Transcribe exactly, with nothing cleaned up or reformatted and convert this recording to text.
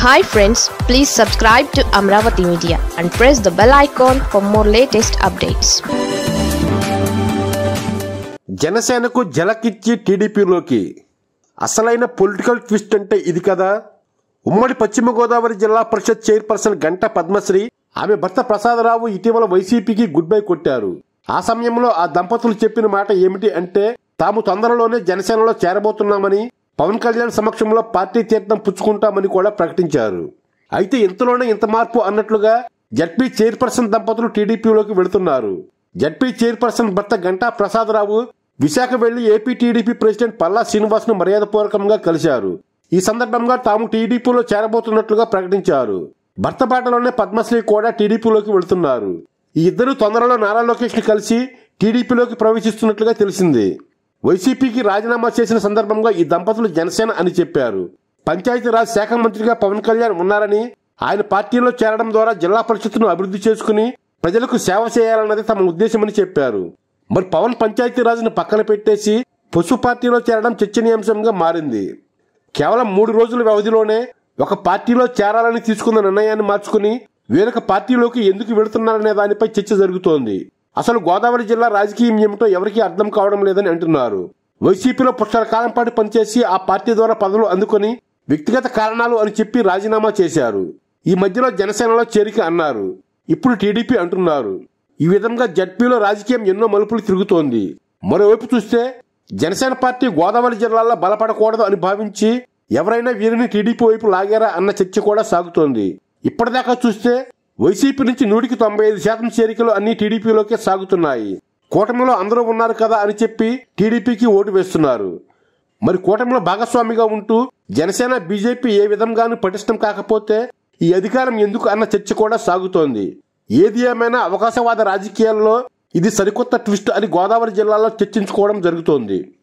Hi friends, please subscribe to Amravati Media and press the bell icon for more latest updates. జనసేనకు జలకిచ్చి టీడీపీలోకి అసలైన political twist అంటే ఇది కదా. ఉమ్మడి పశ్చిమ గోదావరి జిల్లా పరిషత్ చైర్పర్సన్ గంట పద్మశ్రీ ఆమె భర్త ప్రసాదరావు ఇటీవల వైసీపీకి గుడ్ బై కొట్టారు. ఆ సమయంలో ఆ దంపతులు చెప్పిన మాట ఏమిటి అంటే తాము తొందరలోనే జనసేనలో చేరబోతున్నామని, పవన్ కళ్యాణ్ సమక్షంలో పార్టీ తీర్థం పుచ్చుకుంటామని కూడా ప్రకటించారు. అయితే ఇంతలోనే ఇంత మార్పు అన్నట్లుగా జడ్పీ చైర్పర్సన్ దంపతులు టీడీపీలోకి వెళుతున్నారు. జడ్పీ చైర్పర్సన్ భర్త గంటా ప్రసాదరావు విశాఖ వెళ్లి AP TDP president Palla Srinivas ను మర్యాదపూర్వకంగా కలిశారు. ఈ సందర్భంగా తాము టీడీపీలో చేరబోతున్నట్లుగా ప్రకటించారు. భర్త బాటలోనే పద్మశ్రీ కూడా టీడీపీలోకి వెళుతున్నారు. ఈ ఇద్దరు తొందరలో నారా లోకేష్ ని కలిసి టీడీపీలోకి ప్రవేశిస్తున్నట్లుగా తెలిసింది. వైసీపీకి రాజీనామా చేసిన సందర్భంగా ఈ దంపతులు జనసేన అని చెప్పారు. పంచాయతీరాజ్ శాఖ మంత్రిగా పవన్ కళ్యాణ్ ఉన్నారని, ఆయన పార్టీలో చేరడం ద్వారా జిల్లా పరిషత్తును అభివృద్ధి చేసుకుని ప్రజలకు సేవ చేయాలన్నది తమ ఉద్దేశమని చెప్పారు. మరి పవన్ పంచాయతీరాజ్ను పక్కన పెట్టేసి పశు పార్టీలో చేరడం చర్చనీయాంశంగా మారింది. కేవలం మూడు రోజుల వ్యవధిలోనే ఒక పార్టీలో చేరాలని తీసుకున్న నిర్ణయాన్ని మార్చుకుని వేరొక పార్టీలోకి ఎందుకు వెళుతున్నారనే దానిపై చర్చ జరుగుతోంది. అసలు గోదావరి జిల్లా రాజకీయం ఏమిటో ఎవరికీ అర్థం కావడం లేదని అంటున్నారు. వైసీపీలో పుష్కర కాలం పాటు పనిచేసి ఆ పార్టీ ద్వారా పదవులు అందుకుని వ్యక్తిగత కారణాలు అని చెప్పి రాజీనామా చేశారు. ఈ మధ్యలో జనసేనలో చేరిక అన్నారు. ఇప్పుడు టీడీపీ అంటున్నారు. ఈ విధంగా జడ్పీలో రాజకీయం ఎన్నో మలుపులు తిరుగుతోంది. మరోవైపు చూస్తే జనసేన పార్టీ గోదావరి జిల్లాలో బలపడకూడదు అని భావించి ఎవరైనా వీరిని టీడీపీ వైపు లాగారా అన్న చర్చ కూడా సాగుతోంది. ఇప్పటిదాకా చూస్తే వైసీపీ నుంచి నూటికి తొంభై ఐదు శాతం చేరికలు అన్ని టీడీపీలోకే సాగుతున్నాయి. కూటమిలో అందరూ ఉన్నారు కదా అని చెప్పి టీడీపీకి ఓటు వేస్తున్నారు. మరి కూటమిలో భాగస్వామిగా ఉంటూ జనసేన బీజేపీ ఏ విధంగానూ పటిష్టం కాకపోతే ఈ అధికారం ఎందుకు అన్న చర్చ కూడా సాగుతోంది. ఏది ఏమైనా అవకాశవాద రాజకీయాల్లో ఇది సరికొత్త ట్విస్ట్ అని గోదావరి జిల్లాలో చర్చించుకోవడం జరుగుతోంది.